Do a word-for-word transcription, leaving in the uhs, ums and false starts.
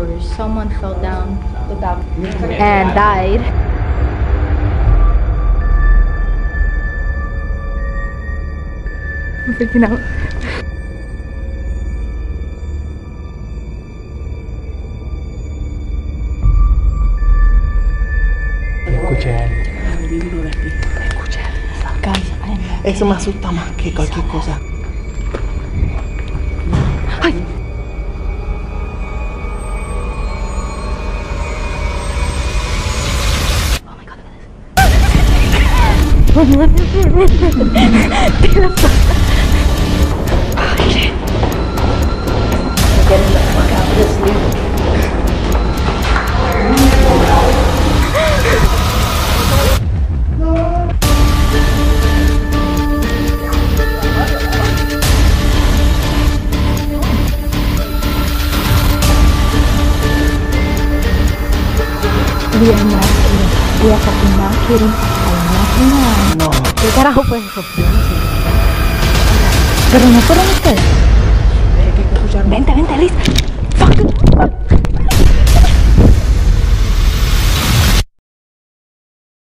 hours, someone fell down the balcony and died. I'm freaking out. Escuché Guys, I know. eso me asusta más que cualquier cosa. Ay. Oh my god, look at this. Run, run, run, run. Oh shit. We're getting the fuck out of this loop. Dia yakin, dia satu yakin, ayahnya. No. ¿Qué carajo fue eso? Pero no fueron ustedes. Vente, vente, Liz.